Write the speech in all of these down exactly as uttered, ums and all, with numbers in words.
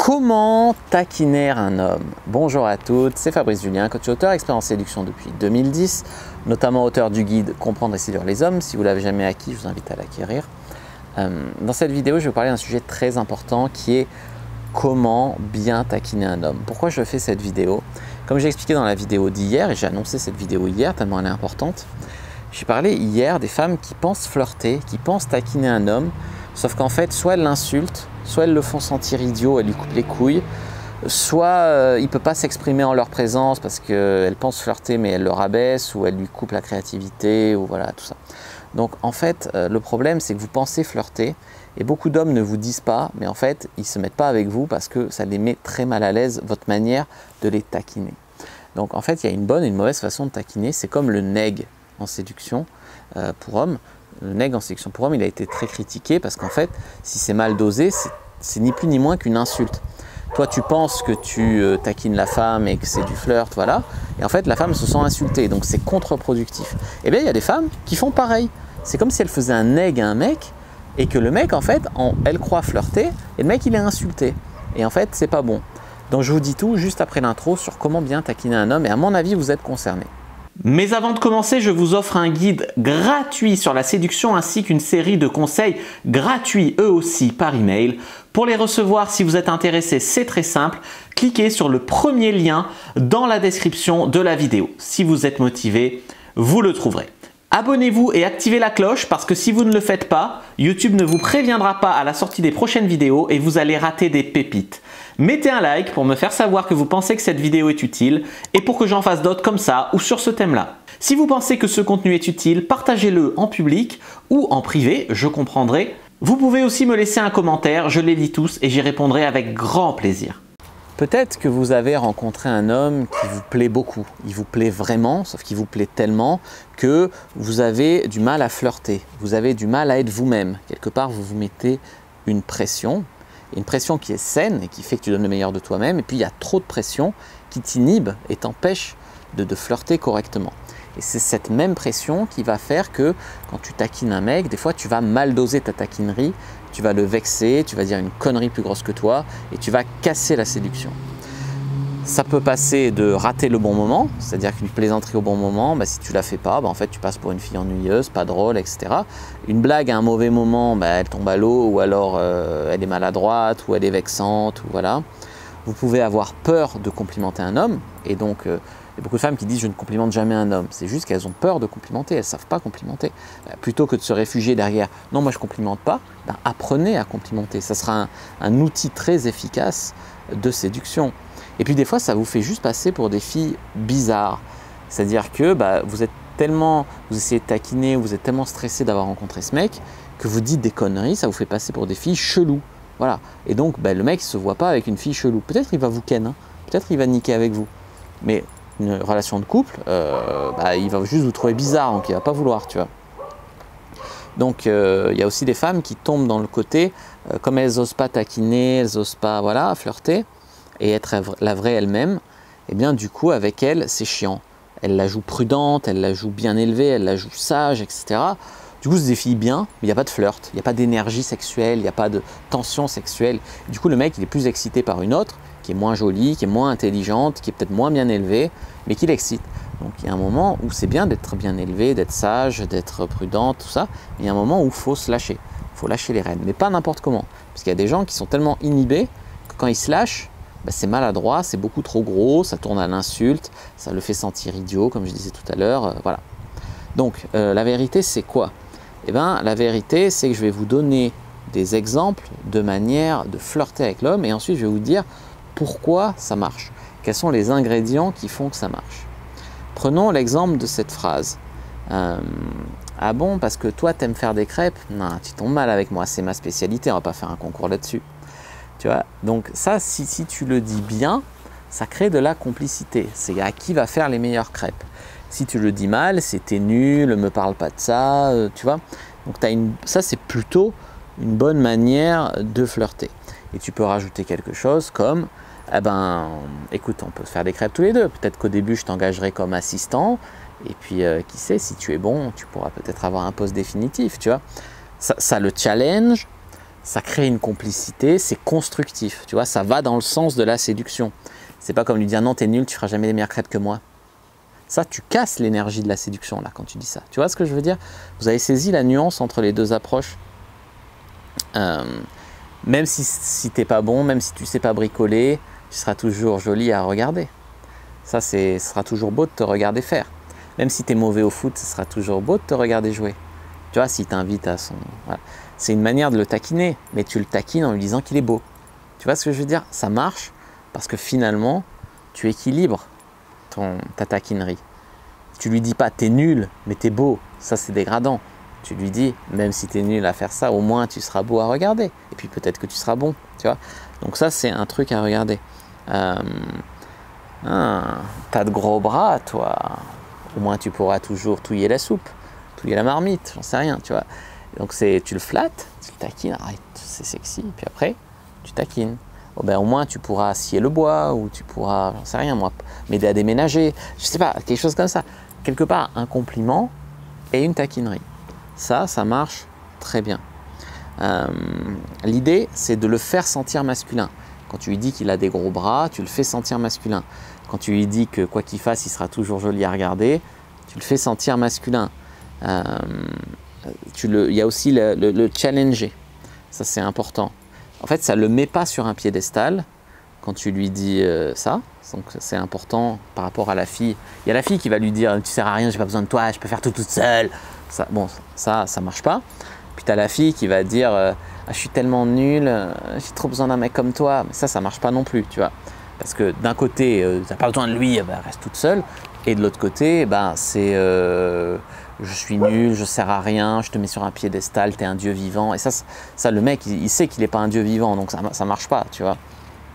Comment taquiner un homme? Bonjour à toutes, c'est Fabrice Julien, coach auteur, expert en séduction depuis deux mille dix, notamment auteur du guide Comprendre et séduire les hommes. Si vous ne l'avez jamais acquis, je vous invite à l'acquérir. Euh, dans cette vidéo, je vais vous parler d'un sujet très important qui est comment bien taquiner un homme. Pourquoi je fais cette vidéo? Comme j'ai expliqué dans la vidéo d'hier, et j'ai annoncé cette vidéo hier tellement elle est importante, j'ai parlé hier des femmes qui pensent flirter, qui pensent taquiner un homme, sauf qu'en fait, soit elles l'insultent, soit elles le font sentir idiot, elles lui coupent les couilles, soit euh, il ne peut pas s'exprimer en leur présence parce qu'elle pense flirter mais elle le rabaisse, ou elle lui coupe la créativité, ou voilà, tout ça. Donc en fait, euh, le problème c'est que vous pensez flirter, et beaucoup d'hommes ne vous disent pas, mais en fait, ils ne se mettent pas avec vous parce que ça les met très mal à l'aise, votre manière de les taquiner. Donc en fait, il y a une bonne et une mauvaise façon de taquiner, c'est comme le neg en séduction euh, pour hommes. Le neg en séduction pour homme, il a été très critiqué parce qu'en fait, si c'est mal dosé, c'est ni plus ni moins qu'une insulte. Toi, tu penses que tu euh, taquines la femme et que c'est du flirt, voilà, et en fait, la femme se sent insultée, donc c'est contre-productif. Et bien, il y a des femmes qui font pareil. C'est comme si elle faisait un neg à un mec et que le mec, en fait, en, elle croit flirter et le mec, il est insulté. Et en fait, c'est pas bon. Donc, je vous dis tout juste après l'intro sur comment bien taquiner un homme et à mon avis, vous êtes concernés. Mais avant de commencer, je vous offre un guide gratuit sur la séduction ainsi qu'une série de conseils gratuits eux aussi par email. Pour les recevoir, si vous êtes intéressé, c'est très simple. Cliquez sur le premier lien dans la description de la vidéo. Si vous êtes motivé, vous le trouverez. Abonnez-vous et activez la cloche parce que si vous ne le faites pas, YouTube ne vous préviendra pas à la sortie des prochaines vidéos et vous allez rater des pépites. Mettez un like pour me faire savoir que vous pensez que cette vidéo est utile et pour que j'en fasse d'autres comme ça ou sur ce thème-là. Si vous pensez que ce contenu est utile, partagez-le en public ou en privé, je comprendrai. Vous pouvez aussi me laisser un commentaire, je les lis tous et j'y répondrai avec grand plaisir. Peut-être que vous avez rencontré un homme qui vous plaît beaucoup. Il vous plaît vraiment, sauf qu'il vous plaît tellement que vous avez du mal à flirter. Vous avez du mal à être vous-même. Quelque part, vous vous mettez une pression. Une pression qui est saine et qui fait que tu donnes le meilleur de toi-même. Et puis, il y a trop de pression qui t'inhibe et t'empêche de, de flirter correctement. Et c'est cette même pression qui va faire que quand tu taquines un mec, des fois, tu vas mal doser ta taquinerie. Tu vas le vexer, tu vas dire une connerie plus grosse que toi et tu vas casser la séduction. Ça peut passer de rater le bon moment, c'est-à-dire qu'une plaisanterie au bon moment, bah, si tu ne la fais pas, bah, en fait, tu passes pour une fille ennuyeuse, pas drôle, et cetera. Une blague à un mauvais moment, bah, elle tombe à l'eau ou alors euh, elle est maladroite ou elle est vexante. Ou voilà. Vous pouvez avoir peur de complimenter un homme et donc euh, il y a beaucoup de femmes qui disent je ne complimente jamais un homme. C'est juste qu'elles ont peur de complimenter, elles ne savent pas complimenter. Bah, plutôt que de se réfugier derrière non moi je ne complimente pas, bah, apprenez à complimenter. Ça sera un, un outil très efficace de séduction. Et puis des fois ça vous fait juste passer pour des filles bizarres. C'est-à-dire que bah, vous êtes tellement, vous essayez de taquiner, vous êtes tellement stressé d'avoir rencontré ce mec que vous dites des conneries, ça vous fait passer pour des filles cheloues. Voilà. Et donc bah, le mec ne se voit pas avec une fille chelou. Peut-être qu'il va vous ken, hein. Peut-être qu'il va niquer avec vous. Mais une relation de couple, euh, bah, il va juste vous trouver bizarre, donc il ne va pas vouloir, tu vois. Donc euh, il y a aussi des femmes qui tombent dans le côté, euh, comme elles n'osent pas taquiner, elles n'osent pas voilà, flirter et être la vraie elle-même, et bien du coup avec elle c'est chiant. Elle la joue prudente, elle la joue bien élevée, elle la joue sage, et cetera. Du coup c'est des filles bien, mais il n'y a pas de flirt, il n'y a pas d'énergie sexuelle, il n'y a pas de tension sexuelle. Du coup le mec il est plus excité par une autre, qui est moins jolie, qui est moins intelligente, qui est peut-être moins bien élevée, mais qui l'excite. Donc il y a un moment où c'est bien d'être bien élevé, d'être sage, d'être prudent, tout ça, mais il y a un moment où il faut se lâcher. Il faut lâcher les rênes, mais pas n'importe comment. Parce qu'il y a des gens qui sont tellement inhibés que quand ils se lâchent, bah, c'est maladroit, c'est beaucoup trop gros, ça tourne à l'insulte, ça le fait sentir idiot, comme je disais tout à l'heure, euh, voilà. Donc euh, la vérité c'est quoi? Eh bien la vérité c'est que je vais vous donner des exemples de manière de flirter avec l'homme et ensuite je vais vous dire pourquoi ça marche. Quels sont les ingrédients qui font que ça marche? Prenons l'exemple de cette phrase. Euh, ah bon, parce que toi, tu aimes faire des crêpes? Non, tu tombes mal avec moi, c'est ma spécialité, on va pas faire un concours là-dessus. Tu vois? Donc ça, si, si tu le dis bien, ça crée de la complicité. C'est à qui va faire les meilleures crêpes. Si tu le dis mal, c'est t'es nul, me parle pas de ça, euh, tu vois? Donc t'as une, ça, c'est plutôt une bonne manière de flirter. Et tu peux rajouter quelque chose comme eh ben, écoute, on peut faire des crêpes tous les deux. Peut-être qu'au début, je t'engagerai comme assistant. Et puis, euh, qui sait, si tu es bon, tu pourras peut-être avoir un poste définitif, tu vois. Ça, ça le challenge, ça crée une complicité, c'est constructif, tu vois, ça va dans le sens de la séduction. C'est pas comme lui dire non, t'es nul, tu feras jamais des meilleures crêpes que moi. Ça, tu casses l'énergie de la séduction là quand tu dis ça. Tu vois ce que je veux dire? Vous avez saisi la nuance entre les deux approches. Euh, même si, si t'es pas bon, même si tu sais pas bricoler, tu seras toujours joli à regarder. Ça, ce sera toujours beau de te regarder faire. Même si tu es mauvais au foot, ce sera toujours beau de te regarder jouer. Tu vois, s'il t'invite à son... Voilà. C'est une manière de le taquiner, mais tu le taquines en lui disant qu'il est beau. Tu vois ce que je veux dire? Ça marche parce que finalement, tu équilibres ton, ta taquinerie. Tu lui dis pas t'es nul, mais t'es beau. Ça, c'est dégradant. Tu lui dis, même si t'es nul à faire ça, au moins tu seras beau à regarder. Et puis peut-être que tu seras bon. Tu vois? Donc ça, c'est un truc à regarder. Euh... Ah, t'as de gros bras, toi. Au moins, tu pourras toujours touiller la soupe, touiller la marmite, j'en sais rien, tu vois. Donc, c'est, tu le flattes, tu le taquines, arrête, c'est sexy. Puis après, tu taquines. Oh, ben, au moins, tu pourras scier le bois ou tu pourras, j'en sais rien, moi, m'aider à déménager. Je sais pas, quelque chose comme ça. Quelque part, un compliment et une taquinerie. Ça, ça marche très bien. Euh, l'idée, c'est de le faire sentir masculin. Quand tu lui dis qu'il a des gros bras, tu le fais sentir masculin. Quand tu lui dis que quoi qu'il fasse, il sera toujours joli à regarder, tu le fais sentir masculin. Euh, tu le, il y a aussi le, le, le challenger. Ça, c'est important. En fait, ça ne le met pas sur un piédestal quand tu lui dis euh, ça. Donc, c'est important par rapport à la fille. Il y a la fille qui va lui dire « tu ne sers à rien, j'ai pas besoin de toi, je peux faire tout toute seule ». Ça, bon, ça, ça ne marche pas. Puis tu as la fille qui va dire euh, ah, je suis tellement nulle, euh, j'ai trop besoin d'un mec comme toi. Mais ça, ça ne marche pas non plus, tu vois. Parce que d'un côté, euh, tu n'as pas besoin de lui, bah, reste toute seule. Et de l'autre côté, bah, c'est euh, je suis nul, je sers à rien, je te mets sur un piédestal, tu es un dieu vivant. Et ça, ça le mec, il, il sait qu'il n'est pas un dieu vivant, donc ça ne marche pas, tu vois.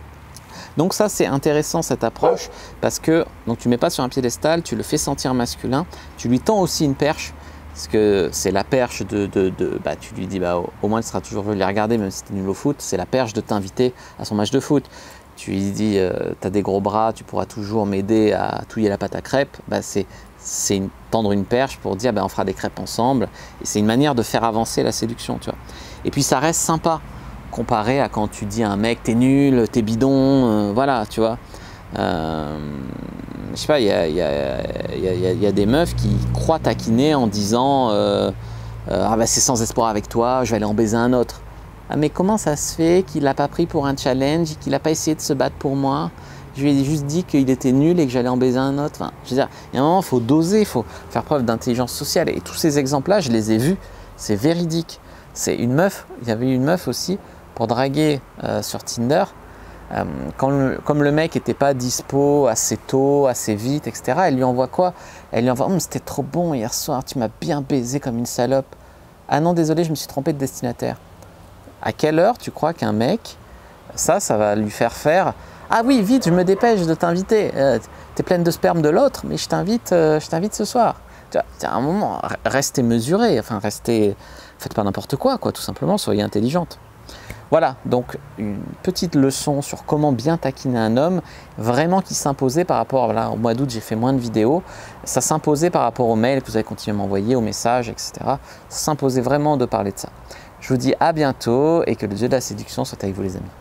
Donc ça, c'est intéressant cette approche parce que donc, tu ne mets pas sur un piédestal, tu le fais sentir masculin, tu lui tends aussi une perche. Parce que c'est la perche de, de, de bah, tu lui dis bah, au, au moins tu seras toujours joli à regarder même si tu es nul au foot, c'est la perche de t'inviter à son match de foot. Tu lui dis euh, tu as des gros bras, tu pourras toujours m'aider à touiller la pâte à crêpes, bah, c'est une, tendre une perche pour dire bah, on fera des crêpes ensemble. Et c'est une manière de faire avancer la séduction, tu vois. Et puis ça reste sympa comparé à quand tu dis à un mec t'es nul, t'es bidon, euh, voilà, tu vois. Euh, je sais pas, il y a, y, a, y, a, y a des meufs qui croient taquiner en disant euh, euh, ah bah c'est sans espoir avec toi, je vais aller en baiser un autre. Ah mais comment ça se fait qu'il l'a pas pris pour un challenge, qu'il n'a pas essayé de se battre pour moi? Je lui ai juste dit qu'il était nul et que j'allais en baiser un autre. Enfin, je veux dire, il y a un moment, il faut doser, il faut faire preuve d'intelligence sociale. Et tous ces exemples-là, je les ai vus, c'est véridique. C'est une meuf, il y avait une meuf aussi pour draguer euh, sur Tinder. Euh, quand le, comme le mec n'était pas dispo assez tôt, assez vite, et cetera, elle lui envoie quoi? Elle lui envoie oh, « c'était trop bon hier soir, tu m'as bien baisé comme une salope. » Ah non, désolé, je me suis trompé de destinataire. À quelle heure tu crois qu'un mec, ça, ça va lui faire faire « Ah oui, vite, je me dépêche de t'inviter. Euh, t'es pleine de sperme de l'autre, mais je t'invite euh, je t'invite ce soir. » Tu vois, à un moment, restez mesurés, enfin, restez, faites pas n'importe quoi, quoi, tout simplement, soyez intelligente. Voilà, donc une petite leçon sur comment bien taquiner un homme, vraiment qui s'imposait par rapport, là, au mois d'août j'ai fait moins de vidéos, ça s'imposait par rapport aux mails que vous avez continué à m'envoyer, aux messages, et cetera. Ça s'imposait vraiment de parler de ça. Je vous dis à bientôt et que le dieu de la séduction soit avec vous les amis.